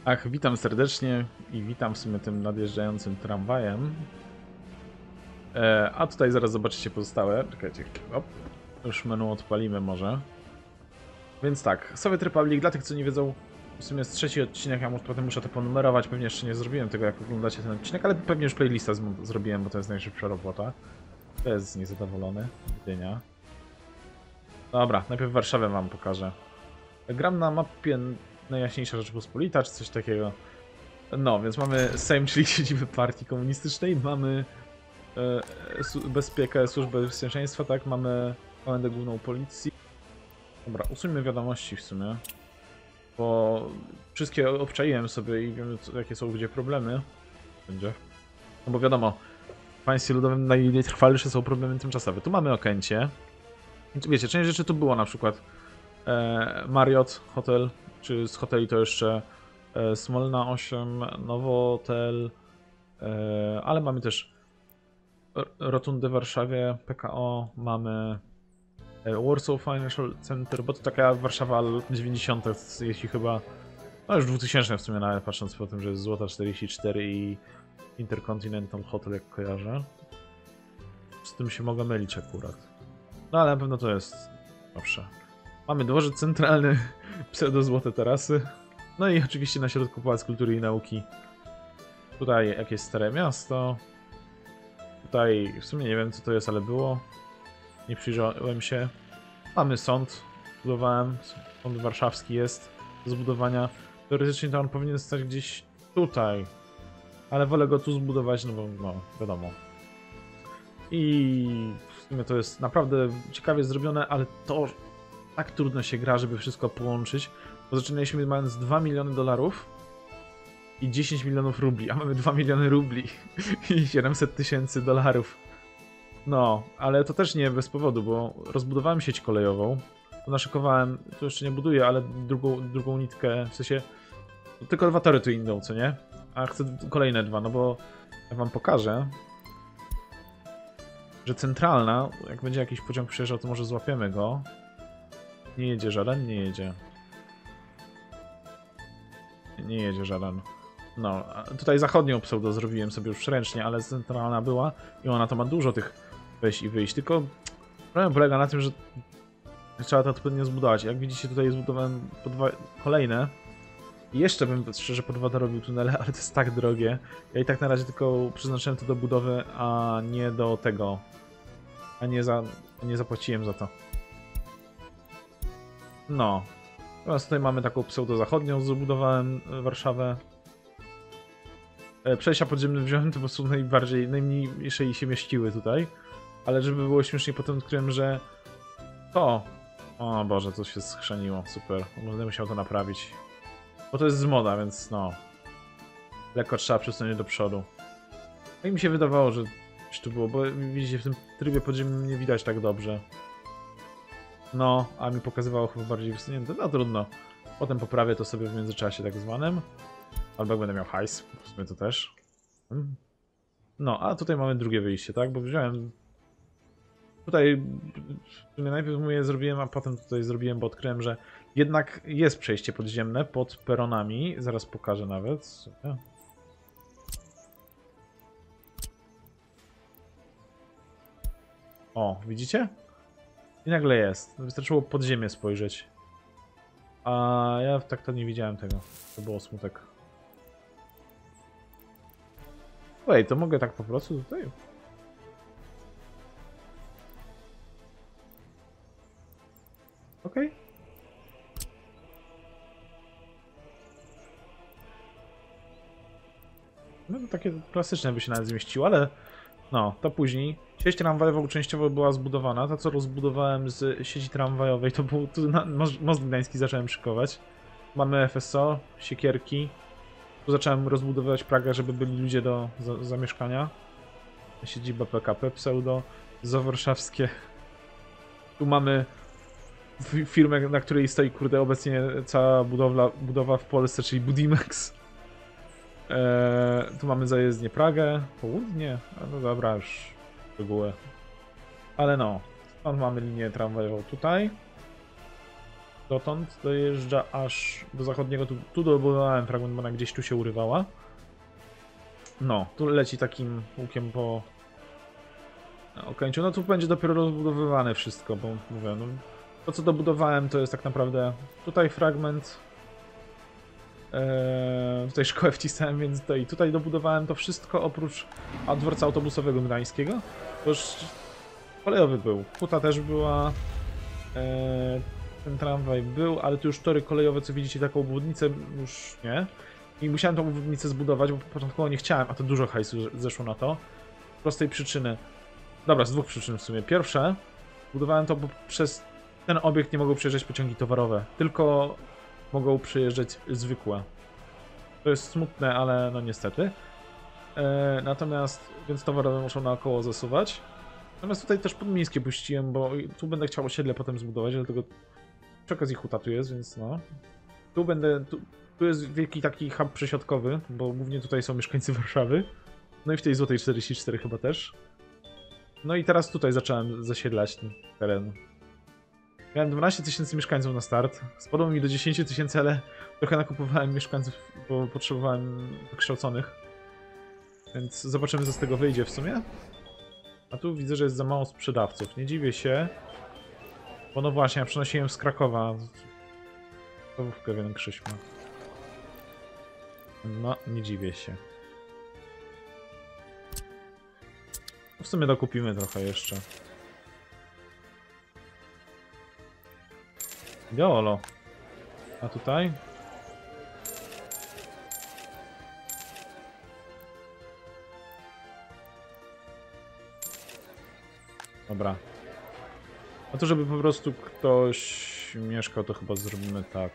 Ach, witam serdecznie i witam w sumie tym nadjeżdżającym tramwajem. A tutaj zaraz zobaczycie pozostałe. Czekajcie, op. Już menu odpalimy może. Więc tak, Soviet Republic, dla tych co nie wiedzą, w sumie jest trzeci odcinek, ja potem muszę to ponumerować, pewnie jeszcze nie zrobiłem tego jak oglądacie ten odcinek, ale pewnie już playlista zrobiłem, bo to jest najszybsza robota. To jest niezadowolony, Gdynia. Dobra, najpierw Warszawę wam pokażę. Gram na mapie Najjaśniejsza Rzeczpospolita, czy coś takiego. No, więc mamy Sejm, czyli siedzibę partii komunistycznej, mamy bezpiekę, służbę bezpieczeństwa, tak, mamy komendę główną policji. Dobra, usuńmy wiadomości w sumie, bo wszystkie obczaiłem sobie i wiemy jakie są gdzie problemy. Będzie. No bo wiadomo, w państwie ludowym najtrwalsze są problemy tymczasowe. Tu mamy Okęcie. Wiecie, część rzeczy tu było, na przykład Marriott Hotel, czy z hoteli to jeszcze Smolna 8, Nowotel, ale mamy też Rotundę w Warszawie, PKO, mamy Warsaw Financial Center, bo to taka Warszawa lat 90, jeśli chyba, no już 2000 w sumie nawet, patrząc po tym, że jest Złota 44 i Intercontinental Hotel, jak kojarzę. Z tym się mogę mylić akurat. No ale na pewno to jest nowsze. Mamy dworzec centralny, pseudo-złote tarasy. No i oczywiście na środku Pałac Kultury i Nauki. Tutaj jakieś stare miasto. Tutaj w sumie nie wiem co to jest, ale było. Nie przyjrzałem się. Mamy sąd. Budowałem. Sąd warszawski jest do zbudowania. Teoretycznie to on powinien stać gdzieś tutaj. Ale wolę go tu zbudować, no bo no, wiadomo. I w sumie to jest naprawdę ciekawie zrobione, ale to tak trudno się gra, żeby wszystko połączyć. Bo zaczynaliśmy mając 2 miliony dolarów i 10 milionów rubli, a mamy 2 miliony rubli i 700 tysięcy dolarów. No, ale to też nie bez powodu, bo rozbudowałem sieć kolejową. Naszykowałem, to jeszcze nie buduję, ale drugą nitkę, w sensie tylko 2 tory tu idą, co nie? A chcę kolejne 2, no bo ja wam pokażę, że centralna, jak będzie jakiś pociąg przyjeżdżał, to może złapiemy go. Nie jedzie żaden? Nie jedzie. Nie jedzie żaden. No, tutaj zachodnią pseudo zrobiłem sobie już ręcznie, ale centralna była i ona to ma dużo tych wejść i wyjść, tylko problem polega na tym, że trzeba to odpowiednio zbudować. Jak widzicie, tutaj zbudowałem po 2 kolejne i jeszcze bym szczerze po 2 dorobił tunele, ale to jest tak drogie. Ja i tak na razie tylko przeznaczyłem to do budowy, a nie do tego, nie zapłaciłem za to. No. Teraz tutaj mamy taką pseudo-zachodnią, zbudowałem Warszawę. Przejścia podziemne wziąłem, to po prostu najmniejsze się mieściły tutaj. Ale żeby było śmiesznie, potem odkryłem, że to... O Boże, to się schrzeniło, super. Będę musiał to naprawić. Bo to jest z moda, więc no... Lekko trzeba przesunąć do przodu. No i mi się wydawało, że coś tu było, bo widzicie, w tym trybie podziemnym nie widać tak dobrze. No, a mi pokazywało chyba bardziej wysunięte. No trudno. Potem poprawię to sobie w międzyczasie tak zwanym. Albo jak będę miał hajs, w sumie to też. No, a tutaj mamy drugie wyjście, tak? Bo wziąłem... Tutaj w sumie najpierw je zrobiłem, a potem tutaj zrobiłem, bo odkryłem, że jednak jest przejście podziemne pod peronami. Zaraz pokażę nawet. O, widzicie? I nagle jest. Wystarczyło pod ziemię spojrzeć. A ja tak to nie widziałem tego. To było smutek. Ej, to mogę tak po prostu tutaj? Okej. No to takie klasyczne by się nawet zmieściło, ale no, to później. Sieć tramwajową częściowo była zbudowana. To, co rozbudowałem z sieci tramwajowej, to był tu most gdański zacząłem szykować. Mamy FSO, siekierki. Tu zacząłem rozbudowywać Pragę, żeby byli ludzie do zamieszkania. Siedziba PKP pseudo, zoo warszawskie. Tu mamy firmę, na której stoi, kurde, obecnie cała budowa w Polsce, czyli Budimex. Tu mamy zajezdnię Pragę, południe, no dobra, już regułę. Ale no, stąd mamy linię tramwajową tutaj. dotąd dojeżdża aż do zachodniego. Tu dobudowałem fragment, bo ona gdzieś tu się urywała. No, tu leci takim łukiem po Okęciu. No tu będzie dopiero rozbudowywane wszystko, bo mówię, no, to co dobudowałem to jest tak naprawdę tutaj fragment. Tutaj szkołę wcisnąłem, więc tutaj dobudowałem to wszystko oprócz dworca autobusowego gdańskiego. To już kolejowy był. Huta też była. Ten tramwaj był, ale tu już tory kolejowe, co widzicie, taką obwodnicę już nie. I musiałem tą obwodnicę zbudować, bo początkowo nie chciałem, a to dużo hajsu zeszło na to. Z prostej przyczyny. Dobra, z dwóch przyczyn w sumie. Pierwsze, budowałem to, bo przez ten obiekt nie mogą przejeżdżać pociągi towarowe, tylko mogą przyjeżdżać zwykłe. To jest smutne, ale no niestety. Natomiast, więc towarowe muszą naokoło zasuwać. Natomiast tutaj też podmiejskie puściłem, bo tu będę chciał osiedle potem zbudować, dlatego przy okazji huta tu jest, więc no. Tu jest wielki taki hub przesiadkowy, bo głównie tutaj są mieszkańcy Warszawy. No i w tej Złotej 44 chyba też. No i teraz tutaj zacząłem zasiedlać ten teren. Miałem 12 000 mieszkańców na start. Spadło mi do 10 000, ale trochę nakupowałem mieszkańców, bo potrzebowałem wykształconych. Więc zobaczymy, co z tego wyjdzie w sumie. A tu widzę, że jest za mało sprzedawców. Nie dziwię się. Bo no właśnie, ja przenosiłem z Krakowa. Stawówkę większość ma. No, nie dziwię się. W sumie dokupimy trochę jeszcze. Geolo. A tutaj? Dobra. A to, żeby po prostu ktoś mieszkał, to chyba zrobimy tak.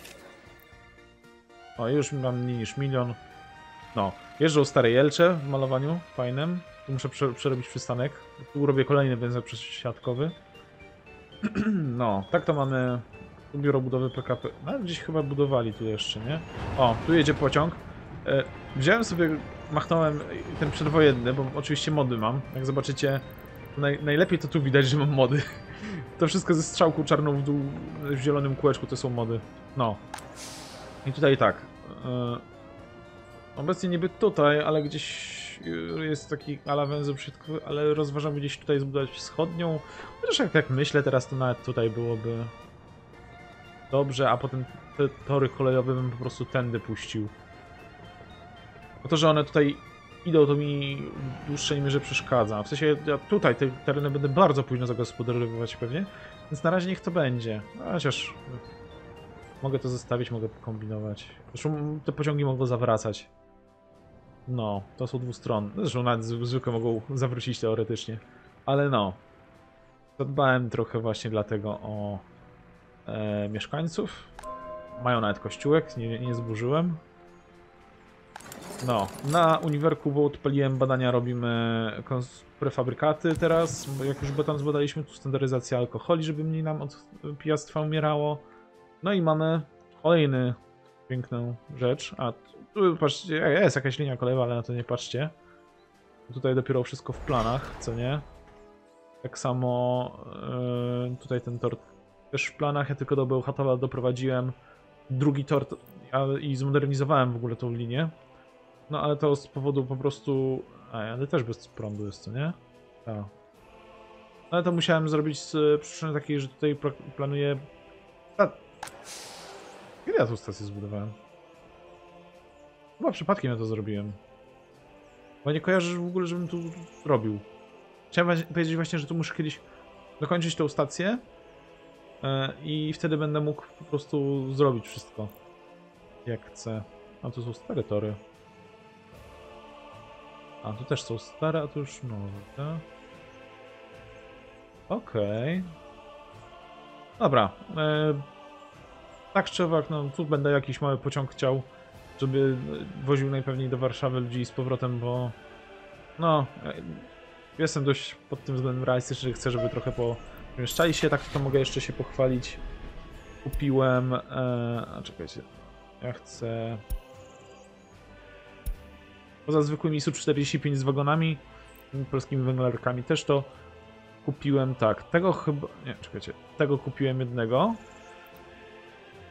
O, już mam mniej niż 1 000 000. No, jeżdżą stare Jelcze w malowaniu fajnym. Tu muszę przerobić przystanek. Tu robię kolejny węzeł przesiadkowy. No, tak to mamy biuro budowy PKP. No, gdzieś chyba budowali tu jeszcze, nie? O, tu jedzie pociąg. Wziąłem sobie, machnąłem ten przedwojenny, bo oczywiście mody mam. Jak zobaczycie, najlepiej to tu widać, że mam mody. To wszystko ze strzałką czarną w dół, w zielonym kółeczku to są mody. No. I tutaj tak. Obecnie niby tutaj, ale gdzieś jest taki ala węzeł przesiadkowy, ale rozważam gdzieś tutaj zbudować wschodnią. Chociaż jak myślę teraz, to nawet tutaj byłoby dobrze, a potem te tory kolejowe bym po prostu tędy puścił. Bo to, że one tutaj idą, to mi w dłuższej mierze przeszkadza. W sensie ja tutaj te tereny będę bardzo późno zagospodarowywać pewnie, więc na razie niech to będzie. No, chociaż mogę to zostawić, mogę kombinować. Zresztą te pociągi mogą zawracać. No, to są dwustronne. Zresztą nawet zwykle mogą zawrócić teoretycznie. Ale no. Zadbałem trochę właśnie dlatego o mieszkańców. Mają nawet kościółek, nie zburzyłem. No, na uniwerku, bo odpaliłem badania, robimy prefabrykaty teraz. Jak już beton zbadaliśmy, tu standaryzacja alkoholi, żeby mniej nam od pijactwa umierało. No i mamy kolejny piękną rzecz. A tu patrzcie, jest jakaś linia kolejowa, ale na to nie patrzcie. Tutaj dopiero wszystko w planach, co nie? Tak samo tutaj ten tor też w planach, ja tylko do Bełchatowa doprowadziłem drugi tor i zmodernizowałem w ogóle tą linię. No ale to z powodu po prostu... ale też bez prądu jest, co nie? Tak. Ale to musiałem zrobić z przyczyny takiej, że tutaj planuję... Kiedy ja tą stację zbudowałem? Chyba przypadkiem ja to zrobiłem. Bo nie kojarzę w ogóle, żebym tu robił. Chciałem powiedzieć właśnie, że tu muszę kiedyś dokończyć tą stację i wtedy będę mógł po prostu zrobić wszystko jak chcę. A tu są stare tory. A tu też są stare, a tu już nowe. Okej. Dobra. Tak czy owak, no tu będę jakiś mały pociąg chciał, żeby woził najpewniej do Warszawy ludzi z powrotem, bo no, jestem dość pod tym względem realistyczny, że chcę, żeby trochę pomieszczali się, tak to mogę jeszcze się pochwalić. Kupiłem, a czekajcie, ja chcę... Poza zwykłymi Su-45 z wagonami, polskimi węglarkami też to kupiłem, tak, tego chyba, nie, czekajcie, tego kupiłem jednego.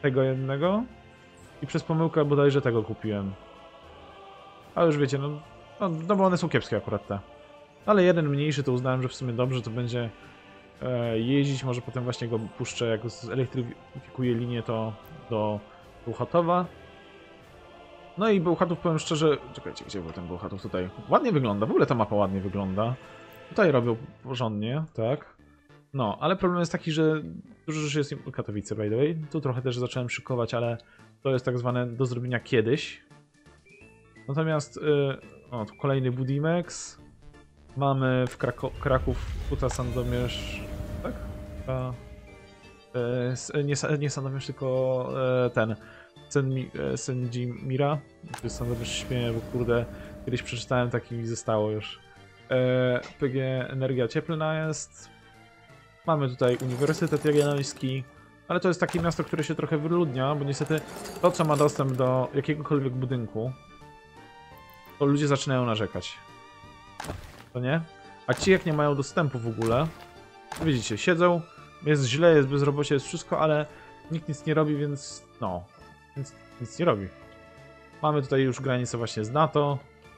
tego jednego i przez pomyłkę bodajże tego kupiłem. Ale już wiecie, no bo one są kiepskie akurat te. Ale jeden mniejszy to uznałem, że w sumie dobrze, to będzie jeździć, może potem właśnie go puszczę, jak zelektryfikuję linię to do Bełchatowa. No i Bełchatów, powiem szczerze, czekajcie, gdzie był ten Bełchatów? Tutaj ładnie wygląda, w ogóle ta mapa ładnie wygląda. Tutaj robią porządnie, tak. No, ale problem jest taki, że dużo rzeczy jest Katowice, by the way. Tu trochę też zacząłem szykować, ale to jest tak zwane do zrobienia kiedyś. Natomiast, o, tu kolejny Budimex. Mamy w Kraków, Huta Sandomierz, tak? Nie Sandomierz, tylko ten, Sędzimira. To jest Sandomierz śmieje, bo kurde, kiedyś przeczytałem, tak i mi zostało już. PG Energia Cieplna jest. Mamy tutaj Uniwersytet Jagielloński, ale to jest takie miasto, które się trochę wyludnia, bo niestety to, co ma dostęp do jakiegokolwiek budynku, to ludzie zaczynają narzekać. To nie? A ci, jak nie mają dostępu w ogóle, to widzicie, siedzą, jest źle, jest bezrobocie, jest wszystko, ale nikt nic nie robi, więc no, nic nie robi. Mamy tutaj już granicę właśnie z NATO.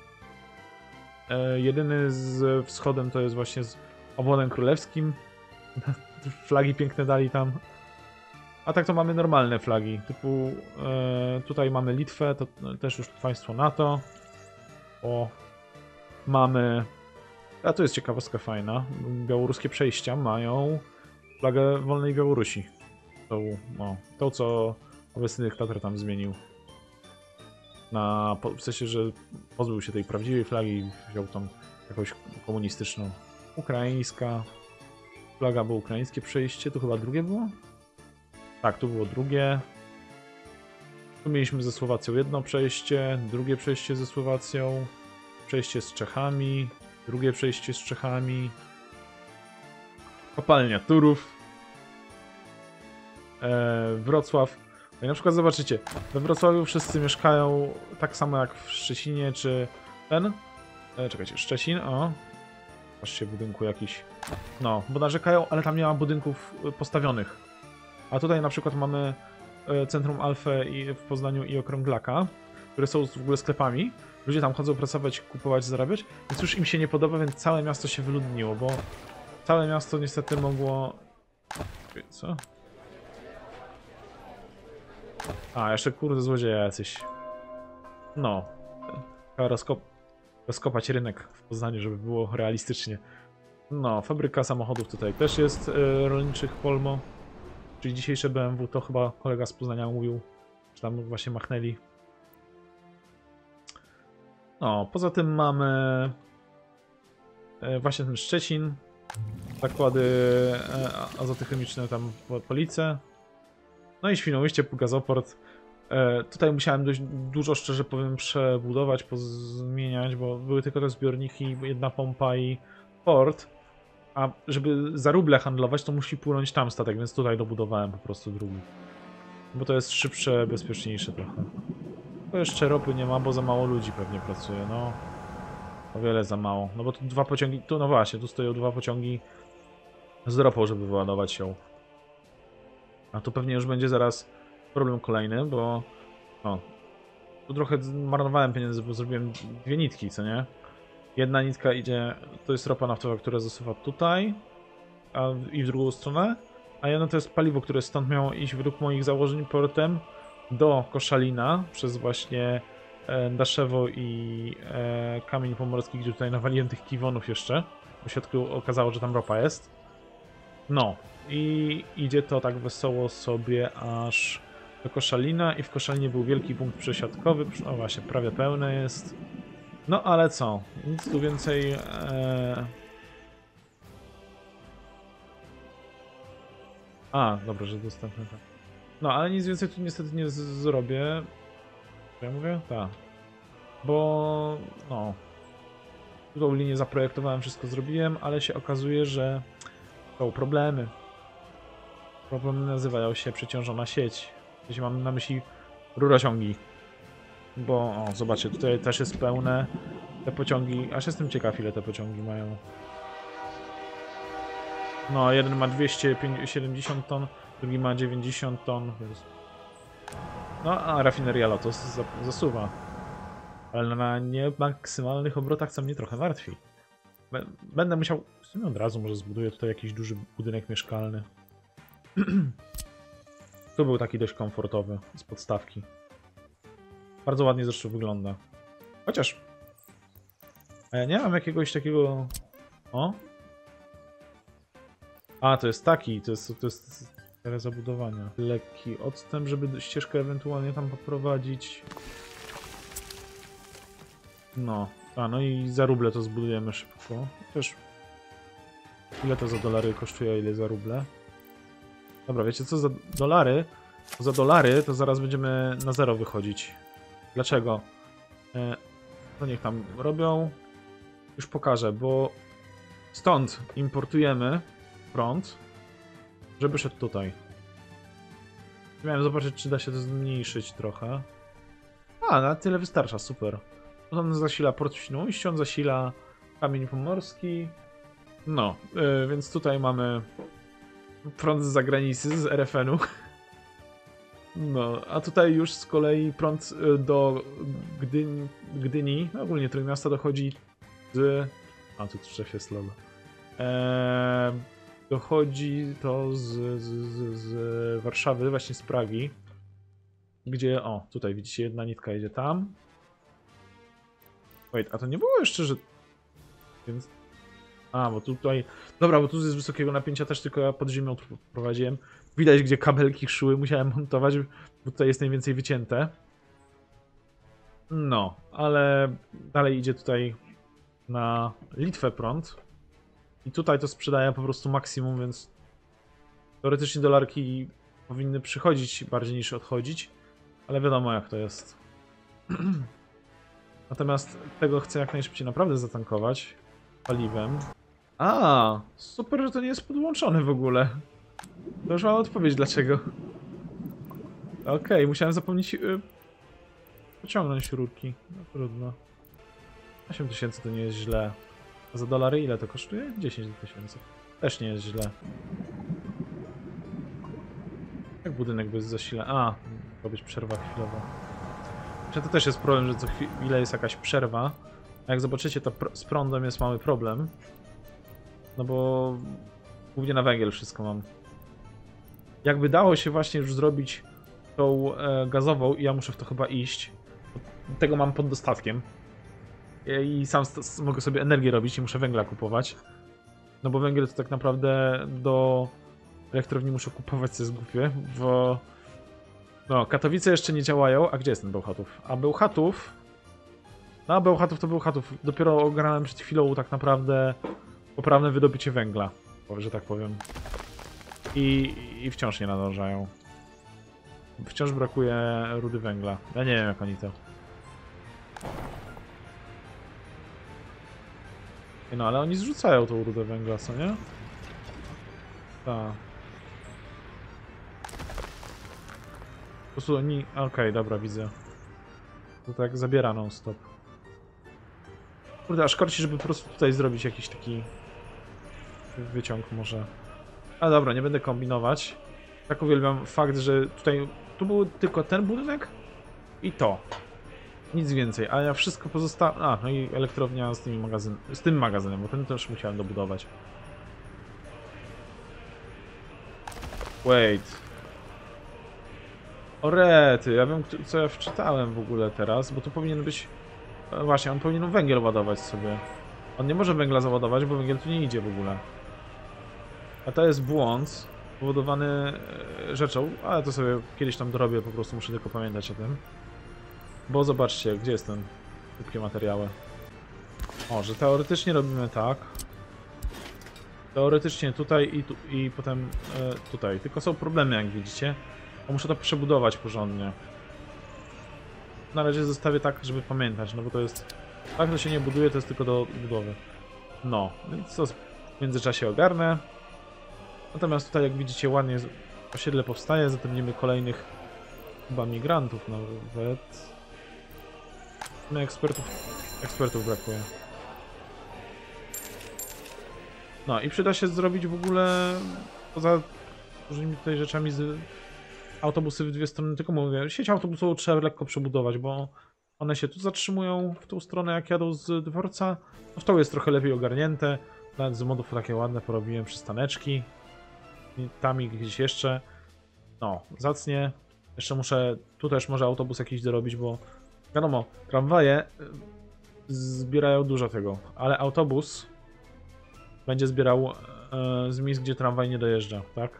Jedyny z wschodem to jest właśnie z obwodem królewskim. Flagi piękne dali tam. A tak to mamy normalne flagi, typu tutaj mamy Litwę, to też już państwo NATO. O, mamy... A to jest ciekawostka fajna. Białoruskie przejścia mają flagę wolnej Białorusi. To co obecny dyktator tam zmienił. W sensie, że pozbył się tej prawdziwej flagi i wziął tam jakąś komunistyczną. Ukraińska. Flaga było ukraińskie przejście. Tu chyba drugie było? Tak, tu było drugie. Tu mieliśmy ze Słowacją jedno przejście, drugie przejście ze Słowacją, przejście z Czechami, drugie przejście z Czechami, kopalnia Turów, Wrocław. No i na przykład zobaczycie, we Wrocławiu wszyscy mieszkają tak samo jak w Szczecinie, czy ten. Czekajcie, Szczecin, o. Patrzcie, budynku jakiś. No, bo narzekają, ale tam nie ma budynków postawionych. A tutaj na przykład mamy Centrum Alfę w Poznaniu i Okrąglaka, które są w ogóle sklepami. Ludzie tam chodzą pracować, kupować, zarabiać, więc już im się nie podoba, więc całe miasto się wyludniło, bo całe miasto niestety mogło... Co? A, jeszcze kurde złodzieje jacyś. No. Trzeba rozkopać rynek w Poznaniu, żeby było realistycznie. No, fabryka samochodów tutaj też jest rolniczych Polmo. Czyli dzisiejsze BMW, to chyba kolega z Poznania mówił, że tam właśnie machnęli. No, poza tym mamy właśnie ten Szczecin, zakłady azoty chemiczne tam w Police. No i Świnoujście, Gazoport. Tutaj musiałem dość dużo, szczerze powiem, przebudować, pozmieniać, bo były tylko te zbiorniki, jedna pompa i port. A żeby za ruble handlować, to musi płynąć tam statek, więc tutaj dobudowałem po prostu drugi. Bo to jest szybsze, bezpieczniejsze trochę. To jeszcze ropy nie ma, bo za mało ludzi pewnie pracuje, no. O wiele za mało. No bo tu dwa pociągi, no właśnie, tu stoją dwa pociągi z ropą, żeby wyładować ją. A tu pewnie już będzie zaraz problem kolejny, bo... O, tu trochę marnowałem pieniędzy, bo zrobiłem dwie nitki, co nie? Jedna nitka idzie, to jest ropa naftowa, która zasuwa tutaj i w drugą stronę, a jedna to jest paliwo, które stąd miało iść według moich założeń portem do Koszalina przez właśnie Daszewo i Kamień Pomorski, gdzie tutaj nawaliłem tych kiwonów jeszcze. W środku okazało, że tam ropa jest. No i idzie to tak wesoło sobie aż do Koszalina i w Koszalinie był wielki punkt przesiadkowy, no właśnie, prawie pełny jest. No ale co? Nic tu więcej... A, dobrze, że dostępne tak. No, ale nic więcej tu niestety nie zrobię. Co ja mówię? Tak. Bo... no... Tą linię zaprojektowałem, wszystko zrobiłem, ale się okazuje, że są problemy. Problemy nazywają się przeciążona sieć. Jeśli mam na myśli rurociągi. Bo, o, zobaczcie, tutaj też jest pełne te pociągi, aż jestem ciekaw, ile te pociągi mają. No, jeden ma 270 ton, drugi ma 90 ton, więc No, a rafineria Lotos zasuwa. Ale na niemaksymalnych obrotach, co mnie trochę martwi. Będę musiał... W sumie od razu może zbuduję tutaj jakiś duży budynek mieszkalny. Tu był taki dość komfortowy, z podstawki. Bardzo ładnie zresztą wygląda. Chociaż... A ja nie mam jakiegoś takiego... O? A, to jest taki, to jest tyle zabudowania. Lekki odstęp, żeby ścieżkę ewentualnie tam poprowadzić. No. A, no i za ruble to zbudujemy szybko. Też... Ile to za dolary kosztuje, a ile za ruble? Dobra, wiecie co, za dolary? Za dolary to zaraz będziemy na zero wychodzić. Dlaczego? To niech tam robią. Już pokażę, bo stąd importujemy prąd, żeby szedł tutaj. Miałem zobaczyć, czy da się to zmniejszyć trochę. A, na tyle wystarcza, super. On zasila Port Świnoujście, on zasila Kamień Pomorski. No, więc tutaj mamy prąd z zagranicy, z RFN-u. No, a tutaj już z kolei prąd do Gdyni, no ogólnie Trójmiasta dochodzi z... A, tu trzech jest lol. Dochodzi to z Warszawy, właśnie z Pragi. Gdzie, o, tutaj widzicie, jedna nitka jedzie tam. Wait, a to nie było jeszcze, że... Więc... A, bo tutaj... Dobra, bo tu jest wysokiego napięcia też, tylko ja pod ziemią prowadziłem. Widać, gdzie kabelki szły, musiałem montować, bo tutaj jest najwięcej wycięte. No, ale dalej idzie tutaj na Litwę prąd. I tutaj to sprzedaje po prostu maksimum, więc teoretycznie dolarki powinny przychodzić bardziej niż odchodzić, ale wiadomo jak to jest. Natomiast tego chcę jak najszybciej naprawdę zatankować paliwem. A, super, że to nie jest podłączone w ogóle. To już mam odpowiedź dlaczego. Okej, musiałem zapomnieć pociągnąć rurki. No trudno. 8000 to nie jest źle. A za dolary ile to kosztuje? 10 000. Też nie jest źle. Jak budynek bez zasila? A, to być przerwa chwilowa. To też jest problem, że co chwilę jest jakaś przerwa. A jak zobaczycie, to z prądem jest mały problem. No bo głównie na węgiel wszystko mam. Jakby dało się właśnie już zrobić tą gazową i ja muszę w to chyba iść. Tego mam pod dostatkiem. I sam mogę sobie energię robić i muszę węgla kupować. No bo węgiel to tak naprawdę do elektrowni muszę kupować, co jest głupie, bo... No, Katowice jeszcze nie działają. A gdzie jest ten Bełchatów? A Bełchatów... No, Bełchatów to Bełchatów. Dopiero ogarnąłem przed chwilą tak naprawdę poprawne wydobycie węgla, że tak powiem. I wciąż nie nadążają. Wciąż brakuje rudy węgla. Ja nie wiem jak oni to... No, ale oni zrzucają tą rudę węgla, co nie? Tak. Po prostu oni... Okej, dobra, widzę. To tak zabiera non stop. Kurde, aż korci, żeby po prostu tutaj zrobić jakiś taki... wyciąg może. Ale dobra, nie będę kombinować. Tak uwielbiam fakt, że tutaj... Tu był tylko ten budynek i to. Nic więcej, a ja wszystko pozostałem... A, no i elektrownia z tymi z tym magazynem, bo ten też musiałem dobudować. Wait. O rety, ja wiem co ja wczytałem w ogóle teraz, bo tu powinien być... Właśnie, on powinien węgiel ładować sobie. On nie może węgla załadować, bo węgiel tu nie idzie w ogóle. A to jest błąd spowodowany rzeczą, ale to sobie kiedyś tam dorobię, po prostu muszę tylko pamiętać o tym. Bo zobaczcie, gdzie jest ten szybkie materiały. O, że teoretycznie robimy tak. Teoretycznie tutaj i potem tutaj. Tylko są problemy, jak widzicie. Bo muszę to przebudować porządnie. Na razie zostawię tak, żeby pamiętać, no bo to jest... Tak to się nie buduje, to jest tylko do budowy. No, więc to w międzyczasie ogarnę. Natomiast tutaj, jak widzicie, ładnie osiedle powstaje, zatrudnimy kolejnych chyba migrantów nawet. No, ekspertów brakuje. No i przyda się zrobić w ogóle, poza różnymi tutaj rzeczami autobusy w dwie strony, tylko mówię, sieć autobusową trzeba lekko przebudować, bo one się tu zatrzymują w tą stronę, jak jadą z dworca. No w tą jest trochę lepiej ogarnięte. Nawet z modów takie ładne porobiłem przystaneczki. I tam i gdzieś jeszcze. No, zacnie. Jeszcze muszę, tu też może autobus jakiś dorobić, bo wiadomo, tramwaje zbierają dużo tego, ale autobus będzie zbierał z miejsc, gdzie tramwaj nie dojeżdża, tak?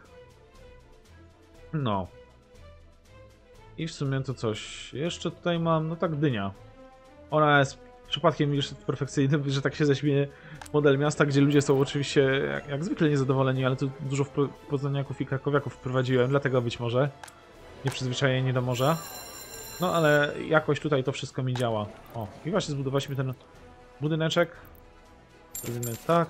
No. I w sumie to coś. Jeszcze tutaj mam, no tak, Gdynia. Ona jest przypadkiem już perfekcyjny, że tak się zaśmieje, model miasta, gdzie ludzie są oczywiście jak zwykle niezadowoleni, ale tu dużo poznaniaków i krakowiaków wprowadziłem, dlatego być może nieprzyzwyczajeni do morza. No ale jakoś tutaj to wszystko mi działa. O, i właśnie zbudowaliśmy ten budyneczek. Zrobimy tak.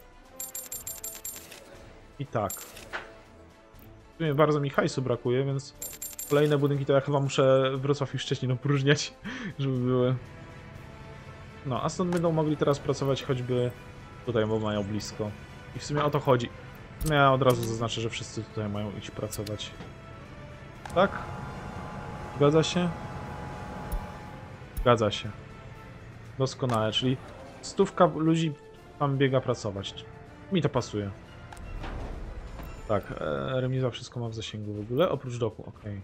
I tak. W sumie bardzo mi hajsu brakuje, więc kolejne budynki to ja chyba muszę Wrocław i Szczecin opróżniać, żeby były. No, a stąd będą mogli teraz pracować choćby tutaj, bo mają blisko. I w sumie o to chodzi. Ja od razu zaznaczę, że wszyscy tutaj mają iść pracować. Tak? Zgadza się? Zgadza się. Doskonale, czyli 100 ludzi tam biega pracować. Mi to pasuje. Tak, remiza wszystko ma w zasięgu w ogóle, oprócz doku, okej.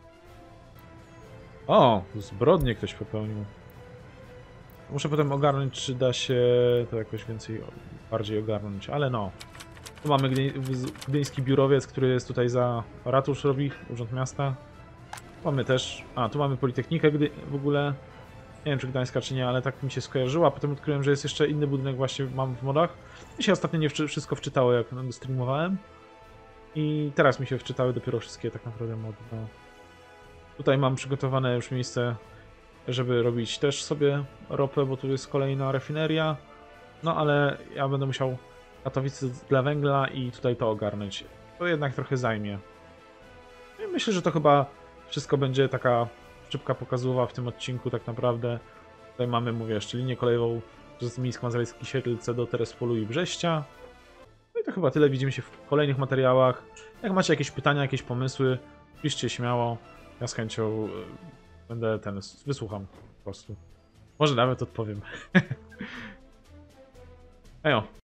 O, zbrodnię ktoś popełnił. Muszę potem ogarnąć, czy da się to jakoś bardziej ogarnąć, ale no. Tu mamy gdyński biurowiec, który jest tutaj za ratusz robi, urząd miasta. Mamy też, tu mamy Politechnikę w ogóle. Nie wiem, czy Gdańska, czy nie, ale tak mi się skojarzyła. Potem odkryłem, że jest jeszcze inny budynek właśnie mam w modach. Mi się ostatnio nie wszystko wczytało, jak streamowałem. I teraz mi się wczytały dopiero wszystkie tak naprawdę mody. No. Tutaj mam przygotowane już miejsce, żeby robić też sobie ropę, bo tu jest kolejna rafineria. No ale ja będę musiał Katowice dla węgla i tutaj to ogarnąć. To jednak trochę zajmie. I myślę, że to chyba wszystko będzie taka szybka pokazowa w tym odcinku tak naprawdę. Tutaj mamy, mówię, jeszcze linię kolejową z Mińsk-Mazowiecki-Siedlce do Terespolu i Brześcia. No i to chyba tyle. Widzimy się w kolejnych materiałach. Jak macie jakieś pytania, jakieś pomysły, piszcie śmiało. Ja z chęcią będę wysłucham po prostu. Może nawet odpowiem. Ejo.